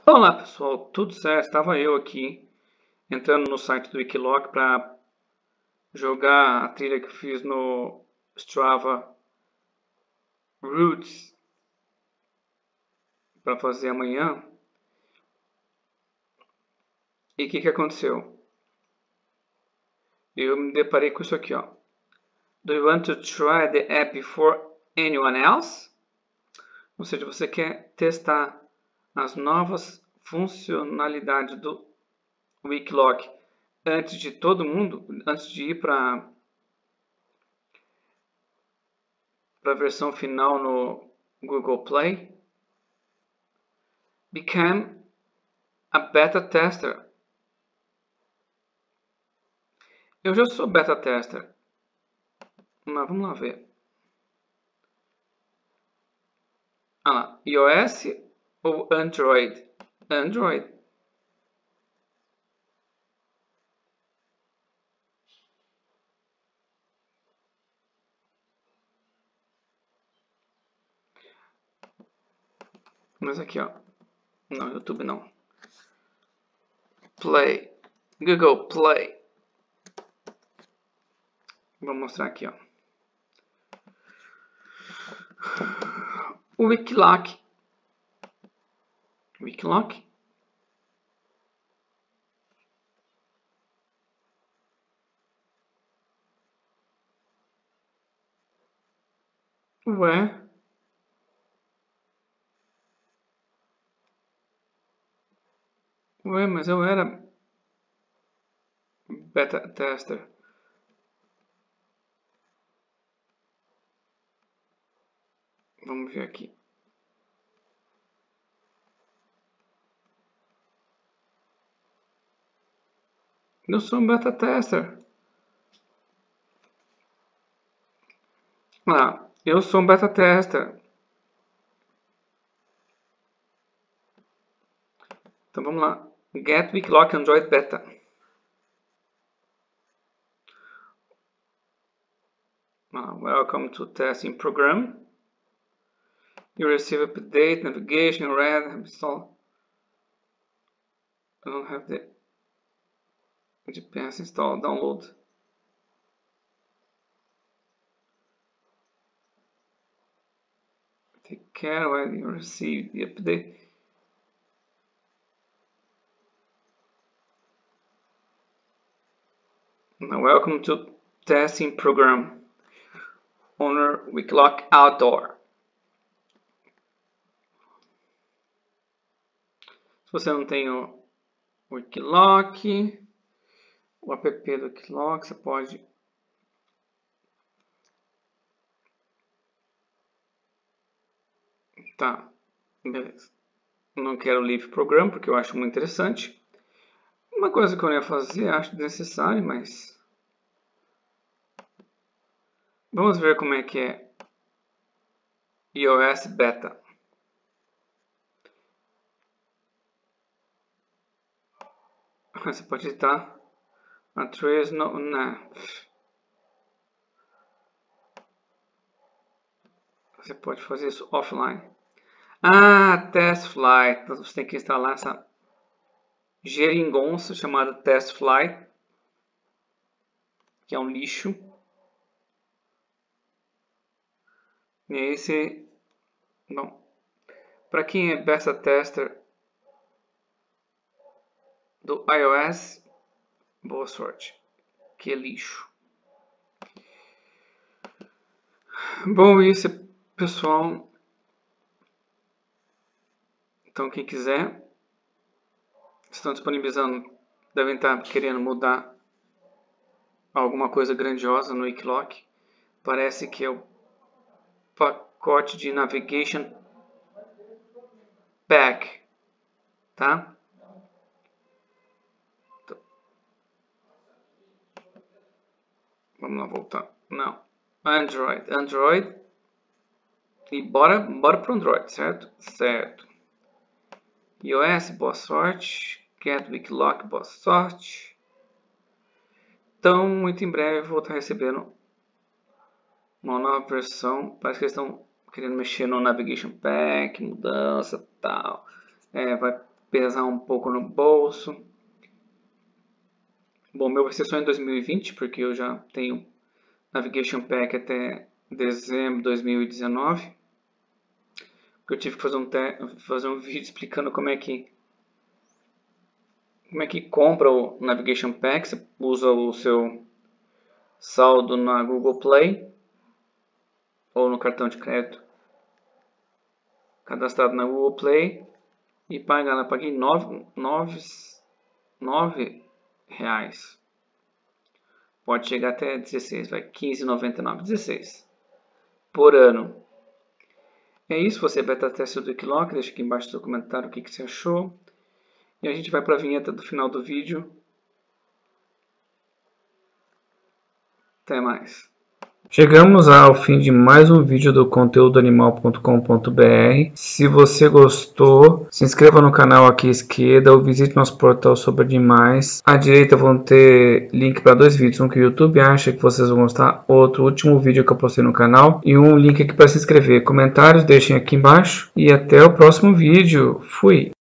Olá pessoal, tudo certo? Estava eu aqui entrando no site do Wikiloc para jogar a trilha que eu fiz no Strava Roots para fazer amanhã. E o que aconteceu? Eu me deparei com isso aqui, ó. Do you want to try the app before anyone else? Ou seja, você quer testar as novas funcionalidades do Wikiloc antes de todo mundo, antes de ir para a versão final no Google Play? Become a beta tester. Eu já sou beta tester, mas vamos lá ver. Ah lá, iOS ou Android? Android. Mas aqui, ó. Não, YouTube não. Play. Google Play. Vou mostrar aqui, ó. O Wikiloc. Wikiloc. Ué. Ué, mas eu era beta tester. Vamos ver aqui. Eu sou um beta tester. Ah, eu sou um beta tester. Então vamos lá. Get Wikiloc Android Beta. Welcome to testing program. You receive update, navigation, red, install. I don't have the GPS installed. Download. Take care when you receive the update. Now, welcome to testing program. Owner Wikiloc Outdoor. Se você não tem o Wikiloc, o app do Wikiloc, você pode tá, beleza. Não quero o Leave Program porque eu acho muito interessante. Uma coisa que eu ia fazer, acho desnecessário, mas vamos ver como é que é iOS Beta. Você pode editar a trace Você pode fazer isso offline. Ah, Test Flight. Então você tem que instalar essa geringonça chamada Test Flight, que é um lixo. E aí você... Bom, para quem é beta tester do iOS, boa sorte. Que é lixo. Bom, isso, pessoal. Então, quem quiser, estão disponibilizando, devem estar querendo mudar alguma coisa grandiosa no Wikiloc. Parece que é o pacote de Navigation Pack, tá? Vamos lá voltar. Não. Android. E bora pro Android, certo? Certo. iOS, boa sorte. Get Wikiloc, boa sorte. Então, muito em breve eu vou estar recebendo uma nova versão. Parece que eles estão querendo mexer no Navigation Pack, mudança e tal. Vai pesar um pouco no bolso. Bom, meu vai ser só em 2020, porque eu já tenho Navigation Pack até dezembro de 2019. Porque eu tive que fazer um vídeo explicando como é que compra o Navigation Pack. Você usa o seu saldo na Google Play ou no cartão de crédito cadastrado na Google Play e paga lá. Paguei R$9. Pode chegar até 16, vai, R$15,99, 16 por ano. É isso, você beta teste do Wikiloc, deixa aqui embaixo no comentário o que você achou. E a gente vai para a vinheta do final do vídeo. Até mais. Chegamos ao fim de mais um vídeo do conteúdoanimal.com.br. Se você gostou, se inscreva no canal aqui à esquerda ou visite nosso portal sobre animais. À direita vão ter link para 2 vídeos, um que o YouTube acha que vocês vão gostar, outro último vídeo que eu postei no canal e um link aqui para se inscrever. Comentários deixem aqui embaixo e até o próximo vídeo. Fui!